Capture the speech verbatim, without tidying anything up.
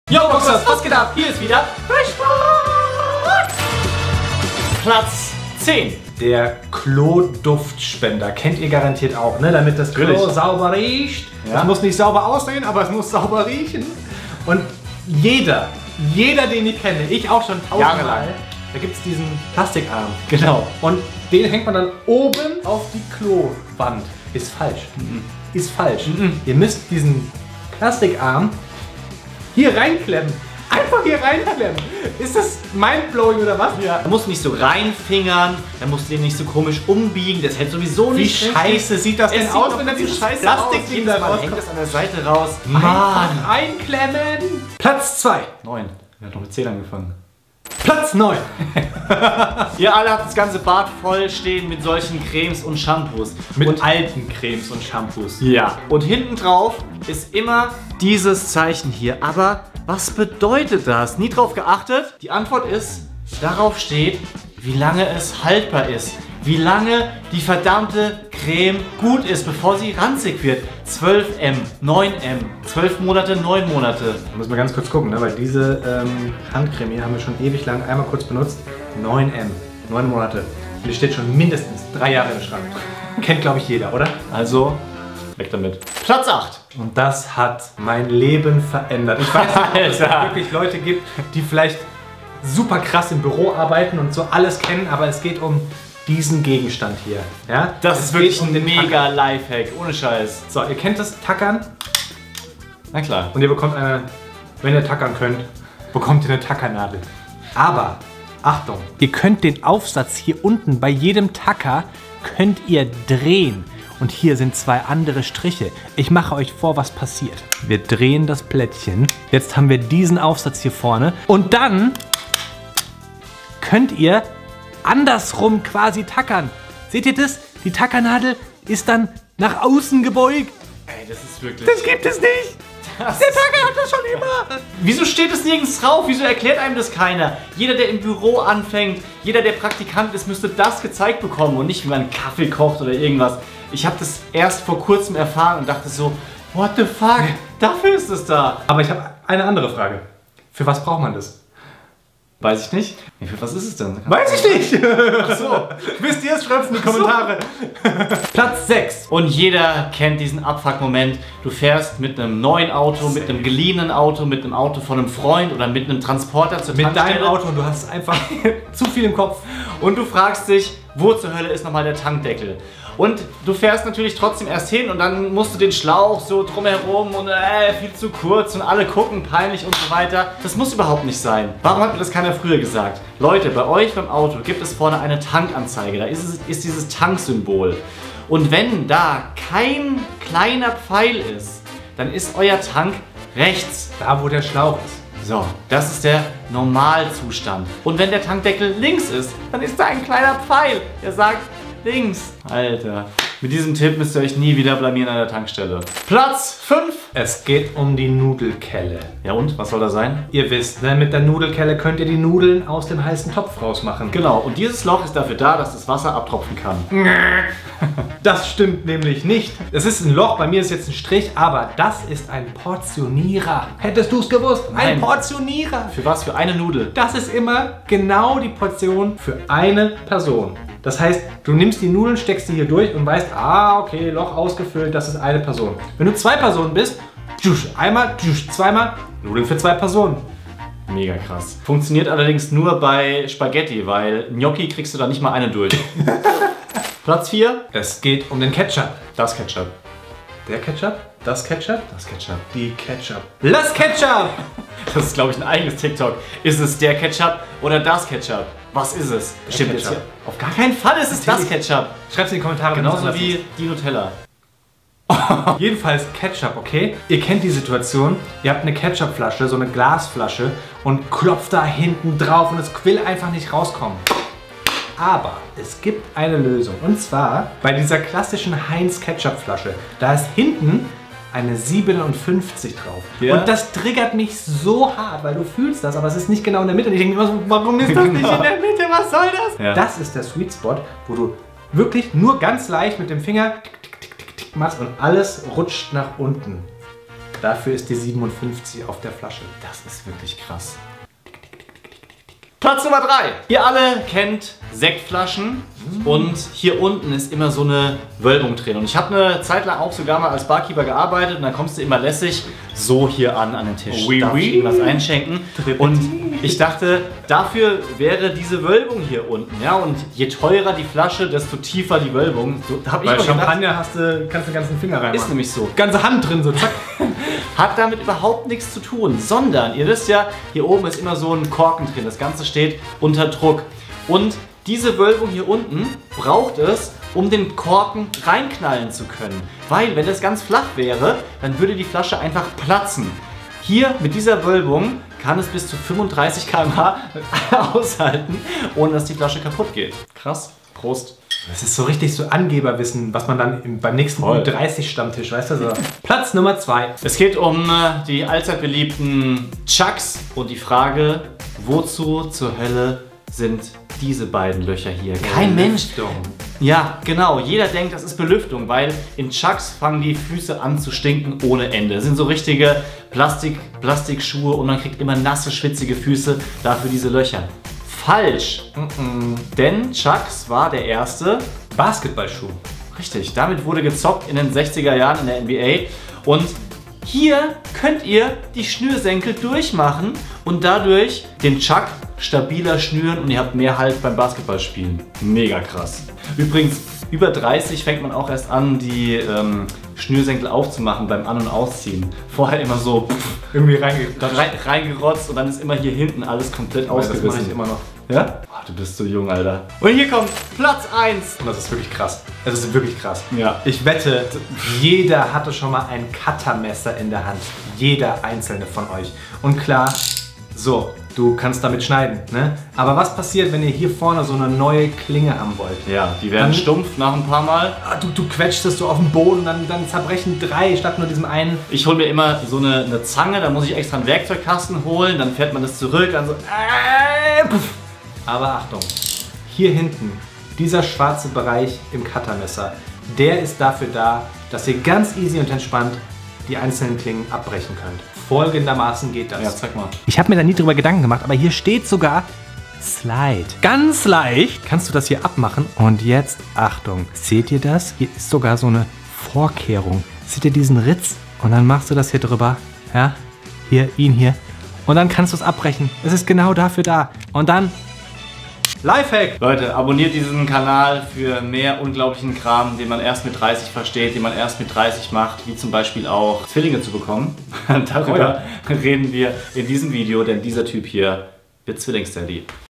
Yo, Boxers, was geht ab? Hier ist wieder Frischbrot! Platz zehn. Der Klo-Duftspender. Kennt ihr garantiert auch, ne? Damit das Klo Natürlich. sauber riecht. Ja. Es muss nicht sauber aussehen, aber es muss sauber riechen. Und jeder, jeder, den ich kenne, ich auch schon tausendmal, da gibt es diesen Plastikarm. Genau. Und den hängt man dann oben auf die Klowand. Ist falsch. Mhm. Ist falsch. Mhm. Ihr müsst diesen Plastikarm hier reinklemmen. Einfach hier reinklemmen. Ist das mindblowing oder was? Ja. Da musst du nicht so reinfingern, da musst du den nicht so komisch umbiegen, das hält sowieso nicht. Wie scheiße sieht das denn aus, wenn da dieses Plastikding da rauskommt? Hängt das an der Seite raus. Mann. Einklemmen. Platz zwei. neun. Wir haben noch mit zehn angefangen. Platz neun. Ihr alle habt das ganze Bad voll stehen mit solchen Cremes und Shampoos. Mit und alten Cremes und Shampoos. Ja. Und hinten drauf ist immer dieses Zeichen hier. Aber was bedeutet das? Nie drauf geachtet? Die Antwort ist, darauf steht, wie lange es haltbar ist. Wie lange die verdammte Creme gut ist, bevor sie ranzig wird. zwölf Milliliter, neun Milliliter, zwölf Monate, neun Monate. Da müssen wir ganz kurz gucken, ne? Weil diese ähm, Handcreme hier haben wir schon ewig lang einmal kurz benutzt. neun Milliliter, neun Monate. Und die steht schon mindestens drei Jahre im Schrank. Kennt, glaube ich, jeder, oder? Also, weg damit. Platz acht. Und das hat mein Leben verändert. Ich weiß nicht, ob es wirklich Leute gibt, die vielleicht super krass im Büro arbeiten und so alles kennen, aber es geht um diesen Gegenstand hier. Ja? Das es ist wirklich um ein mega Lifehack, ohne Scheiß. So, ihr kennt das Tackern? Na klar. Und ihr bekommt eine, wenn ihr tackern könnt, bekommt ihr eine Tackernadel. Aber, Achtung, ihr könnt den Aufsatz hier unten bei jedem Tacker, könnt ihr drehen. Und hier sind zwei andere Striche. Ich mache euch vor, was passiert. Wir drehen das Plättchen. Jetzt haben wir diesen Aufsatz hier vorne. Und dann könnt ihr andersrum quasi tackern. Seht ihr das? Die Tackernadel ist dann nach außen gebeugt. Ey, das ist wirklich... Das gibt es nicht. Das Der Tacker hat das schon immer. Wieso steht es nirgends drauf? Wieso erklärt einem das keiner? Jeder, der im Büro anfängt, jeder, der Praktikant ist, müsste das gezeigt bekommen und nicht, wie man einen Kaffee kocht oder irgendwas. Ich habe das erst vor kurzem erfahren und dachte so, what the fuck? Dafür ist es da. Aber ich habe eine andere Frage. Für was braucht man das? Weiß ich nicht. Für was ist es denn? Weiß ich nicht! Ach so. Wisst ihr es? Schreibt in die Kommentare. So. Platz sechs. Und jeder kennt diesen Abfuck-Moment. Du fährst mit einem neuen Auto, mit einem geliehenen Auto, mit einem Auto von einem Freund oder mit einem Transporter zur Tankstelle. Mit deinem Auto und du hast einfach zu viel im Kopf. Und du fragst dich, wo zur Hölle ist nochmal der Tankdeckel? Und du fährst natürlich trotzdem erst hin und dann musst du den Schlauch so drumherum und äh, viel zu kurz und alle gucken peinlich und so weiter. Das muss überhaupt nicht sein. Warum hat mir das keiner früher gesagt? Leute, bei euch beim Auto gibt es vorne eine Tankanzeige. Da ist, es, ist dieses Tanksymbol. Und wenn da kein kleiner Pfeil ist, dann ist euer Tank rechts. Da, wo der Schlauch ist. So, das ist der Normalzustand. Und wenn der Tankdeckel links ist, dann ist da ein kleiner Pfeil, der sagt, links. Alter. Mit diesem Tipp müsst ihr euch nie wieder blamieren an der Tankstelle. Platz fünf. Es geht um die Nudelkelle. Ja und? Was soll das sein? Ihr wisst, ne, mit der Nudelkelle könnt ihr die Nudeln aus dem heißen Topf rausmachen. Genau. Und dieses Loch ist dafür da, dass das Wasser abtropfen kann. Das stimmt nämlich nicht. Es ist ein Loch, bei mir ist jetzt ein Strich, aber das ist ein Portionierer. Hättest du es gewusst? Nein. Ein Portionierer. Für was? Für eine Nudel? Das ist immer genau die Portion für eine Person. Das heißt, du nimmst die Nudeln, steckst die hier durch und weißt, ah, okay, Loch ausgefüllt, das ist eine Person. Wenn du zwei Personen bist, einmal, zweimal, Nudeln für zwei Personen. Mega krass. Funktioniert allerdings nur bei Spaghetti, weil Gnocchi kriegst du da nicht mal eine durch. Platz vier. Es geht um den Ketchup. Das Ketchup. Der Ketchup? Das Ketchup? Das Ketchup. Die Ketchup. Das Ketchup! Das ist, glaube ich, ein eigenes TikTok. Ist es der Ketchup oder das Ketchup? Was ist es? Der Stimmt Ketchup. jetzt hier? Auf gar keinen Fall ist es das Ketchup. Schreibt es in die Kommentare. Genauso wie die Nutella. Jedenfalls Ketchup, okay? Ihr kennt die Situation, ihr habt eine Ketchupflasche, so eine Glasflasche und klopft da hinten drauf und es will einfach nicht rauskommen. Aber es gibt eine Lösung und zwar bei dieser klassischen Heinz Ketchupflasche. Da ist hinten eine siebenundfünfzig drauf. Ja. Und das triggert mich so hart, weil du fühlst das, aber es ist nicht genau in der Mitte. Und ich denke immer so, warum ist das nicht in der Mitte? Was soll das? Ja. Das ist der Sweet Spot, wo du wirklich nur ganz leicht mit dem Finger tick, tick, tick, tick, tick machst und alles rutscht nach unten. Dafür ist die siebenundfünfzig auf der Flasche. Das ist wirklich krass. Platz Nummer drei. Ihr alle kennt Sektflaschen und hier unten ist immer so eine Wölbung drin. Und ich habe eine Zeit lang auch sogar mal als Barkeeper gearbeitet und dann kommst du immer lässig so hier an, an den Tisch. Oui, Darf oui. ich irgendwas einschenken? Und ich dachte, dafür wäre diese Wölbung hier unten. Ja? Und je teurer die Flasche, desto tiefer die Wölbung. So, hab ich Bei mal gedacht, Champagner hast du, kannst du den ganzen Finger reinmachen. ist nämlich so. Ganze Hand drin, so zack. Hat damit überhaupt nichts zu tun, sondern ihr wisst ja, hier oben ist immer so ein Korken drin. Das Ganze steht unter Druck. Und diese Wölbung hier unten braucht es, um den Korken reinknallen zu können. Weil, wenn das ganz flach wäre, dann würde die Flasche einfach platzen. Hier mit dieser Wölbung kann es bis zu fünfunddreißig Kilometer pro Stunde aushalten, ohne dass die Flasche kaputt geht. Krass. Prost. Das ist so richtig so Angeberwissen, was man dann im, beim nächsten Voll. U dreißig Stammtisch, weißt du so. Platz Nummer zwei. Es geht um äh, die allzeit beliebten Chucks und die Frage, wozu zur Hölle sind diese beiden Löcher hier? Kein Mensch. Belüftung. Ja, genau. Jeder denkt, das ist Belüftung, weil in Chucks fangen die Füße an zu stinken ohne Ende. Das sind so richtige Plastik, Plastikschuhe und man kriegt immer nasse, schwitzige Füße, dafür diese Löcher. Falsch. Mm-mm. Denn Chucks war der erste Basketballschuh. Richtig, damit wurde gezockt in den sechziger Jahren in der N B A und hier könnt ihr die Schnürsenkel durchmachen und dadurch den Chuck stabiler schnüren und ihr habt mehr Halt beim Basketballspielen. Mega krass. Übrigens, über dreißig fängt man auch erst an, die ähm, Schnürsenkel aufzumachen beim An- und Ausziehen. Vorher immer so pff, Irgendwie reinge... da rein, reingerotzt und dann ist immer hier hinten alles komplett Das mache ich ausgerissen. immer noch. Ja? Oh, du bist so jung, Alter. Und hier kommt Platz eins. Und das ist wirklich krass. Das ist wirklich krass. Ja. Ich wette, jeder hatte schon mal ein Cuttermesser in der Hand. Jeder einzelne von euch. Und klar, so, du kannst damit schneiden, ne? Aber was passiert, wenn ihr hier vorne so eine neue Klinge haben wollt? Ja, die werden Dann- stumpf nach ein paar Mal. Ah, Du, du quetschst es so auf den Boden, dann, dann zerbrechen drei statt nur diesem einen. Ich hole mir immer so eine, eine Zange, da muss ich extra einen Werkzeugkasten holen, dann fährt man das zurück, dann so. Äh, puff. Aber Achtung, hier hinten, dieser schwarze Bereich im Cuttermesser, der ist dafür da, dass ihr ganz easy und entspannt die einzelnen Klingen abbrechen könnt. Folgendermaßen geht das. Ja, zeig mal. Ich habe mir da nie drüber Gedanken gemacht, aber hier steht sogar Slide. Ganz leicht kannst du das hier abmachen. Und jetzt, Achtung, seht ihr das? Hier ist sogar so eine Vorkehrung. Seht ihr diesen Ritz? Und dann machst du das hier drüber. Ja, hier, ihn hier. Und dann kannst du es abbrechen. Es ist genau dafür da. Und dann Lifehack! Leute, abonniert diesen Kanal für mehr unglaublichen Kram, den man erst mit dreißig versteht, den man erst mit dreißig macht, wie zum Beispiel auch Zwillinge zu bekommen. Darüber reden wir in diesem Video, denn dieser Typ hier wird Zwillingsdaddy.